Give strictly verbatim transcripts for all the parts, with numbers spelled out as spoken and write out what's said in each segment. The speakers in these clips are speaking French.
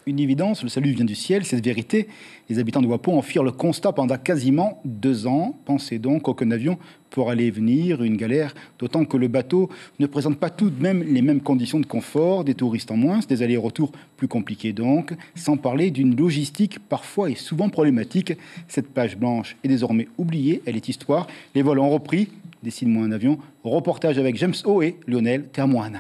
Une évidence, le salut vient du ciel, cette vérité. Les habitants de Ouapo en firent le constat pendant quasiment deux ans. Pensez donc qu'aucun avion pour aller et venir, une galère, d'autant que le bateau ne présente pas tout de même les mêmes conditions de confort, des touristes en moins, des allers-retours plus compliqués donc, sans parler d'une logistique parfois et souvent problématique. Cette page blanche est désormais oubliée, elle est histoire. Les vols ont repris, décide-moi un avion. Reportage avec James O et Lionel Termoine.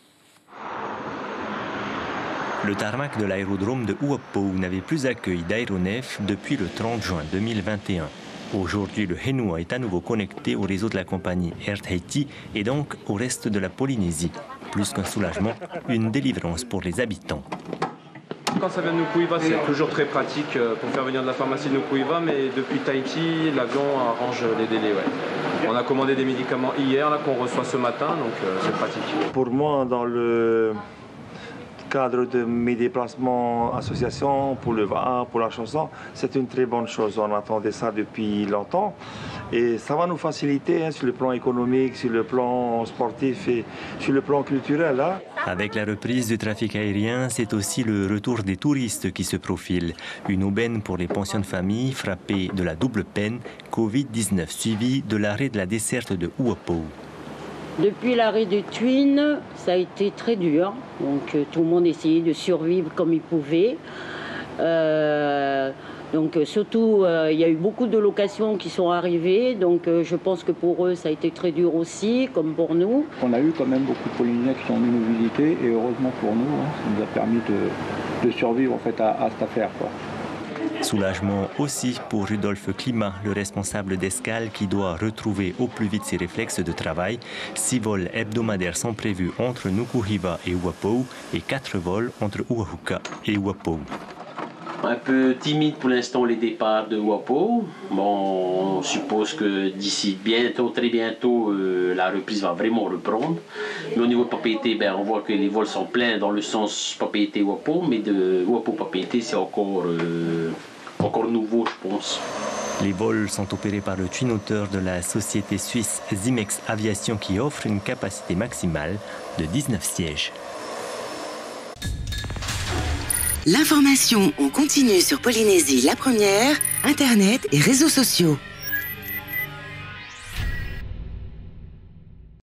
Le tarmac de l'aérodrome de Ouapo n'avait plus accueilli d'aéronefs depuis le trente juin deux mille vingt et un. Aujourd'hui, le Henua est à nouveau connecté au réseau de la compagnie Air Tahiti et donc au reste de la Polynésie. Plus qu'un soulagement, une délivrance pour les habitants. Quand ça vient de Nukuiva, c'est toujours très pratique pour faire venir de la pharmacie de Nukuiva, mais depuis Tahiti, l'avion arrange les délais. Ouais. On a commandé des médicaments hier, là qu'on reçoit ce matin, donc euh, c'est pratique. Pour moi, dans le cadre de mes déplacements associations pour le V A, pour la chanson, c'est une très bonne chose. On attendait ça depuis longtemps et ça va nous faciliter hein, sur le plan économique, sur le plan sportif et sur le plan culturel. Hein. Avec la reprise du trafic aérien, c'est aussi le retour des touristes qui se profile. Une aubaine pour les pensions de famille frappées de la double peine covid dix-neuf, suivie de l'arrêt de la desserte de Ouapo. Depuis l'arrêt de Twin, ça a été très dur. Donc euh, tout le monde essayait de survivre comme il pouvait. Euh, donc euh, surtout, euh, il y a eu beaucoup de locations qui sont arrivées. Donc euh, je pense que pour eux, ça a été très dur aussi, comme pour nous. On a eu quand même beaucoup de Polynésiens qui sont venus nous visiter. Et heureusement pour nous, hein, ça nous a permis de, de survivre en fait, à, à cette affaire, quoi. Soulagement aussi pour Rudolf Klima, le responsable d'escale qui doit retrouver au plus vite ses réflexes de travail. Six vols hebdomadaires sont prévus entre Nukuhiva et Ouapo et quatre vols entre Oahuka et Ouapo. Un peu timide pour l'instant les départs de Ouapo. Bon, on suppose que d'ici bientôt, très bientôt, euh, la reprise va vraiment reprendre. Mais au niveau de Papeete, ben, on voit que les vols sont pleins dans le sens Papeete-Ouapo, mais de Ouapo-Papeete, c'est encore, euh, encore nouveau, je pense. Les vols sont opérés par le twin-otter de la société suisse Zimex Aviation qui offre une capacité maximale de dix-neuf sièges. L'information en continu sur Polynésie la première, Internet et réseaux sociaux.